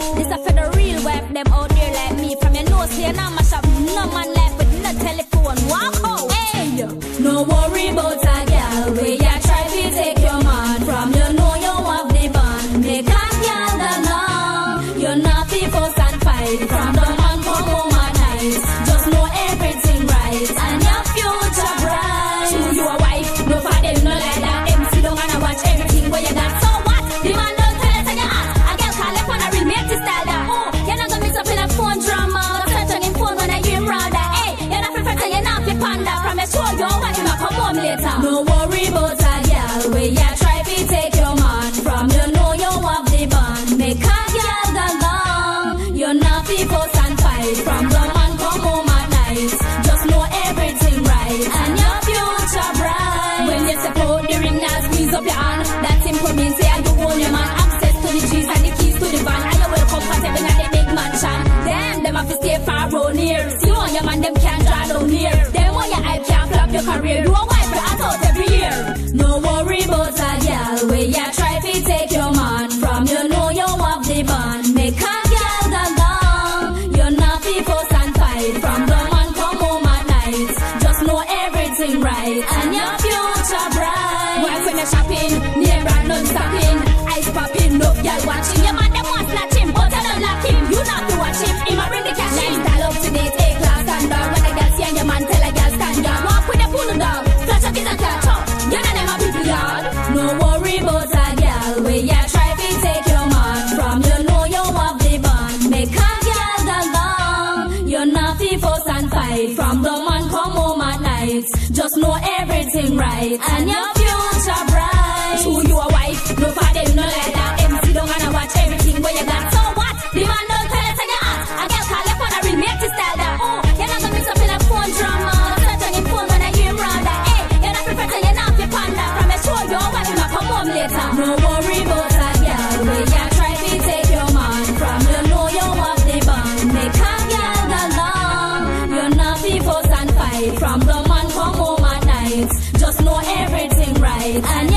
This a for the real web, them out there like me. From your nose here, now mash up. No man left with no telephone. Walk out. Hey, no worry about a girl. Where you try to take your man from. You know you have the band. Make a girl the long. You're not the fuss and fight. From the man come home at night. Just know everything right. And your future bright. Choose your wife. No for them, no like that. Them sit down and watch everything where you got. So what? The man don't tell us and you ask. A girl call up on a real mate style that. Oh, you're not gonna mix up in a phone drama. Search on him phone when I hear him rather. Hey, you're not prefer to you not be panda. From a show your wife, you come home later. No worry about a girl. Where you try to take your man from. You know you have the band. Make a girl the long. You're not the fuss and fight. From the man come home at night. Just know everything right. And your future bright. When you support the ring, now squeeze up your hand. That simple means say you own your man. Access to the G's and the keys to the van. And you will comfortable in the big mansion. Them have to stay far round here. See on your man, them can't draw down here. Them on your hype can't flop your career. You a wife for out every year. No worry about a girl. Where you try to take your man from. You know you have the band. Make a girl the long. You're not the fuss and fight. From the man come home at night. Just know everything right. And your future bright. Wife when you're shopping, near brand non stopping. Eyes popping, no girl watching. Your man them want snatch him, but I don't like him. You not to watch him, him a bring the cash in. Style up to date, A-class standard. When a girl see and your man tell a girl stand down. Walk with a pull down, flash up his and catch up. You know them a people yard. No worry about a girl. Where you try to take your man from. You know you have the band. Make a girl the long. You're not the fuss and fight. From the man come home at night. Just know everything right. And your future bright. Who you a wife? No for them, no like that. Them sit down and watch everything where you got. So what? The man don't tell us and you ask. A girl call up on a real mate style that. Oh, you're not gonna mix up in a phone drama. Search on him phone when I hear him rather. Hey, you're not prefer to you not be panda. From a show your wife, you not come home later. No worry about a girl. Where you try to take your man from. You know you have the band. Make a girl the long. You're not the fuss and fight. From the man come home at night. Just know everything right. And